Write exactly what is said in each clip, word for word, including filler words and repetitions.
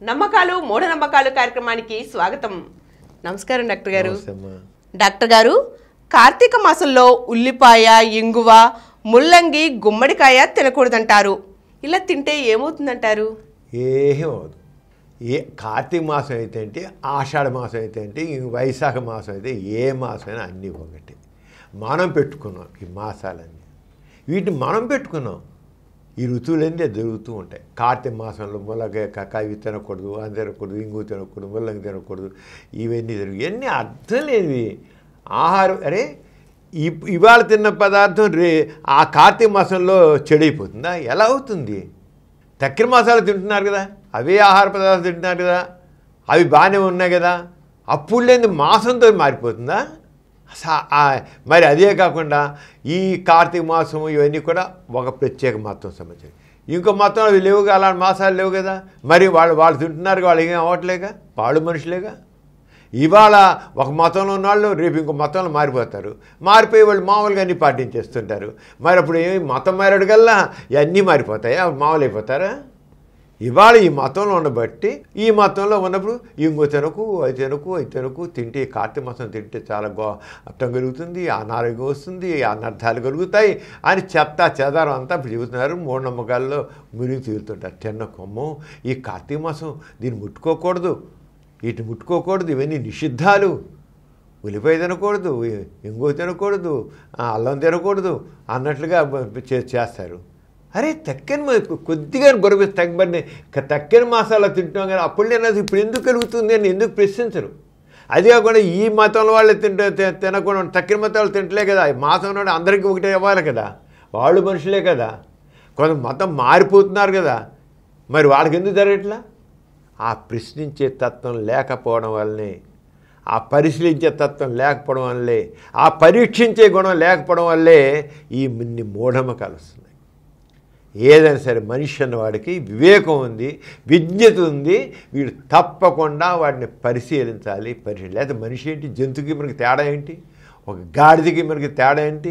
నమ్మకాలు మూఢనమ్మకాలు కార్యక్రమానికి స్వాగతం. నమస్కారం డాక్టర్ గారు. డాక్టర్ గారు, కార్తీక మాసంలో ఉల్లిపాయ, ఇంగువ, ముల్లంగి, గుమ్మడికాయ తినకూడదంటారు. ఇలా తింటే ఏమవుతుందంటారు? ఏమవుతుంది. ఏ కార్తీక మాసం అయితే ఏంటి, ఆషాఢ మాసం అయితే ఏంటి, వైశాఖ మాసం అయితే ఏ మాసమైనా అన్నీ ఒకటి. మనం పెట్టుకున్నాం ఈ మాసాలన్నీ, వీటిని మనం పెట్టుకున్నాం. ఈ ఋతువులన్నీ జరుగుతూ ఉంటాయి. కార్తీక మాసంలో ముల్లగా కాయ తినకూడదు, అని తినకూడదు, ఇంగు తినకూడదు, ముల్లంగి తినకూడదు, ఇవన్నీ జరుగు ఇవన్నీ అర్థం లేనివి. ఆహారం అరే ఈ ఇవాళ తిన్న పదార్థం రే ఆ కార్తీక మాసంలో చెడైపోతుందా? ఎలా అవుతుంది? తక్కిన మాసాలు తింటున్నారు కదా, అవే ఆహార పదార్థాలు తింటున్నారు కదా, అవి బాగానే ఉన్నాయి కదా, అప్పుడు లేని మాసంతో మారిపోతుందా? మరి అదే కాకుండా ఈ కార్తీక మాసం ఇవన్నీ కూడా ఒక ప్రత్యేక మతం సంబంధించి. ఇంకో మతం అవి లేవుగా, అలాంటి మాసాలు లేవు కదా. మరి వాళ్ళు వాళ్ళు తింటున్నారు, వాళ్ళు ఏం అవ్వట్లేగా, వాళ్ళు మనుషులేగా. ఇవాళ ఒక మతంలో ఉన్న వాళ్ళు రేపు ఇంకో మతంలో మారిపోతారు. మారిపోయి వాళ్ళు మామూలుగా అన్నీ పాటించేస్తుంటారు. మరి అప్పుడు ఏమి మతం మారాడు కల్లా ఇవన్నీ మారిపోతాయా, మామూలు అయిపోతారా? ఇవాళ ఈ మతంలో ఉండబట్టి ఈ మతంలో ఉన్నప్పుడు ఇంకో తినకు, అది తినకు, అది తినకు, తింటే కార్తీక మాసం తింటే చాలా గో అర్థం కలుగుతుంది, అనారోగ్యం వస్తుంది, అనర్థాలు కలుగుతాయి అని చెత్త చెదారం అంతా చెబుతున్నారు. మూఢనమ్మకాల్లో మునిగి తీరుతుంటారు. తిన్న కొమ్ము ఈ కార్తీక మాసం దీన్ని ముట్టుకోకూడదు, వీటిని ముట్టుకోకూడదు, ఇవన్నీ నిషిద్ధాలు. ఉల్లిపాయ తినకూడదు, ఇంకో తినకూడదు, అల్లం తినకూడదు అన్నట్లుగా చేస్తారు. అరే తక్కిన కొద్దిగా గొడవ తగ్గబడిన తక్కిన మాసాల్లో తింటున్నాం కానీ అప్పుడు నేను ఇప్పుడు ఎందుకు కలుగుతుంది అని ఎందుకు ప్రశ్నించరు. అది కాకుండా ఈ మతంలో వాళ్ళు తింటే తినకుండా తక్కిన మతాలు తింటలే కదా, మాసం అందరికీ ఒకటే ఇవ్వాలి కదా, వాళ్ళు మనుషులే కదా. కొంత మతం మారిపోతున్నారు కదా, మరి వాళ్ళకి ఎందుకు జరగట్లా? ఆ ప్రశ్నించే తత్వం లేకపోవడం వల్లనే, ఆ పరిశీలించే తత్వం లేకపోవడం వల్లే, ఆ పరీక్షించే గుణం లేకపోవడం వల్లే ఈ ఇన్ని మూఢనమ్మకాలు వస్తున్నాయి. ఏదైనా సరే మనిషి అన్నవాడికి వివేకం ఉంది, విజ్ఞత ఉంది, వీడు తప్పకుండా వాడిని పరిశీలించాలి. పరిశీలి లేకపోతే మనిషి ఏంటి, జంతువుకి మనకి తేడా ఏంటి, ఒక గాడిదకి మనకి తేడా ఏంటి?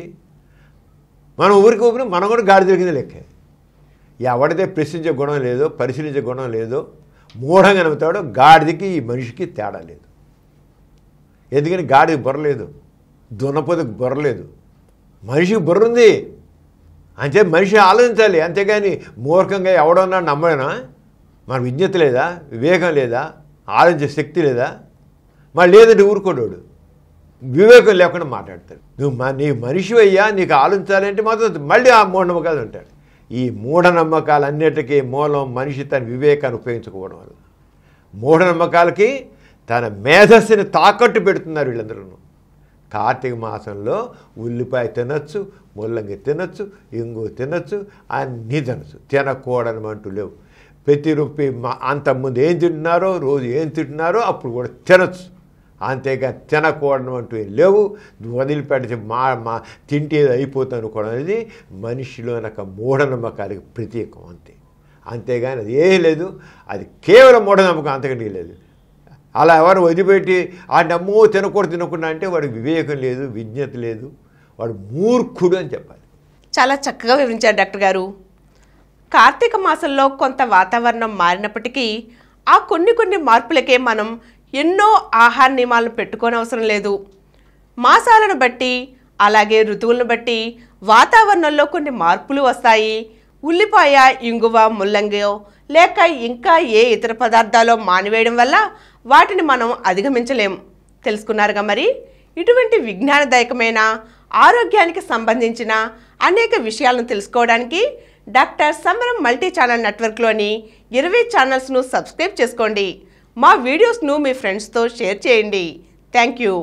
మనం ఊరికి ఊపిన మనం కూడా గాడిద కింద లెక్క. ఎవడితే ప్రశ్నించే గుణం లేదో, పరిశీలించే గుణం లేదో, మూఢంగా నమ్ముతాడో గాడిదకి ఈ మనిషికి తేడా లేదు. ఎందుకని గాడికి బుర్రలేదు, దున్నపోతకు బుర్రలేదు, మనిషికి బుర్ర ఉంది. అంతే మనిషి ఆలోచించాలి. అంతేగాని మూర్ఖంగా ఎవడన్నా నమ్మడనా? మన విజ్ఞత లేదా, వివేకం లేదా, ఆలోచించే శక్తి లేదా? మరి లేదంటే ఊరుకోడు, వివేకం లేకుండా మాట్లాడతాడు. నువ్వు నీ మనిషి అయ్యా, నీకు ఆలోచించాలంటే మాత్రం మళ్ళీ ఆ మూఢనమ్మకాలు ఉంటాడు. ఈ మూఢనమ్మకాలన్నిటికీ మూలం మనిషి తన వివేకాన్ని ఉపయోగించుకోవడం వల్ల. మూఢనమ్మకాలకి తన మేధస్సుని తాకట్టు పెడుతున్నారు వీళ్ళందరూ. కార్తీక మాసంలో ఉల్లిపాయ తినచ్చు, ముల్లంగి తినచ్చు, ఇంగు తినచ్చు, అన్నీ తినచ్చు. తినకూడని అంటూ లేవు. ప్రతి రూపీ మా అంతకుముందు ఏం తింటున్నారో, రోజు ఏం తింటున్నారో అప్పుడు కూడా తినచ్చు. అంతేగాని తినకూడని అంటూ ఏం లేవు. వదిలిపెట్టి మా మా తింటే అయిపోతుంది అనుకోవడం అనేది మనిషిలో ఒక మూఢనమ్మకాలకి ప్రతీకం అంతే. అంతేగాని అది ఏం లేదు, అది కేవలం మూఢనమ్మకం, అంతకంటే లేదు. అలా ఎవరు వదిలిపెట్టి ఆ నమ్మో తినకూడదు తినకుండా అంటే వాడికి వివేకం లేదు, విజ్ఞత లేదు, వాడు మూర్ఖుడు అని చెప్పాలి. చాలా చక్కగా వివరించారు డాక్టర్ గారు. కార్తీక మాసంలో కొంత వాతావరణం మారినప్పటికీ ఆ కొన్ని కొన్ని మార్పులకే మనం ఎన్నో ఆహార నియమాలను పెట్టుకోని అవసరం లేదు. మాసాలను బట్టి అలాగే ఋతువులను బట్టి వాతావరణంలో కొన్ని మార్పులు వస్తాయి. ఉల్లిపాయ, ఇంగువ, ముల్లంగి లేక ఇంకా ఏ ఇతర పదార్థాలు మానివేయడం వల్ల వాటిని మనం అధిగమించలేం. తెలుసుకున్నారుగా మరి. ఇటువంటి విజ్ఞానదాయకమైన ఆరోగ్యానికి సంబంధించిన అనేక విషయాలను తెలుసుకోవడానికి డాక్టర్ సమరం మల్టీ ఛానల్ నెట్వర్క్లోని ఇరవై ఛానల్స్ను సబ్స్క్రైబ్ చేసుకోండి. మా వీడియోస్ను మీ ఫ్రెండ్స్తో షేర్ చేయండి. Thank you.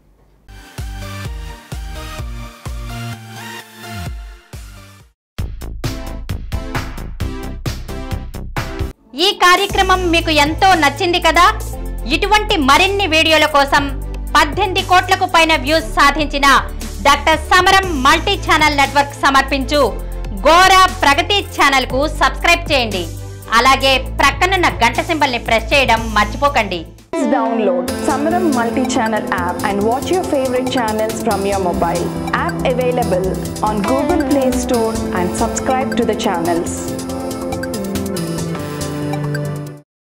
ఈ కార్యక్రమం మీకు ఎంతో నచ్చింది కదా. ఇటువంటి మరిన్ని వీడియోల కోసం పద్దెనిమిది కోట్లకు పైన వ్యూస్ సాధించిన డాక్టర్ సమరం మల్టీ ఛానల్ నెట్వర్క్ సమర్పించు గోరా ప్రగతి ఛానల్ కు సబ్స్క్రైబ్ చేయండి. అలాగే ప్రక్కనున్న గంట సింబల్ ని ప్రెస్ చేయడం మర్చిపోకండి. Download Samaram multi-channel app and watch your favorite channels from your mobile. App available on Google Play Store and subscribe to the channels.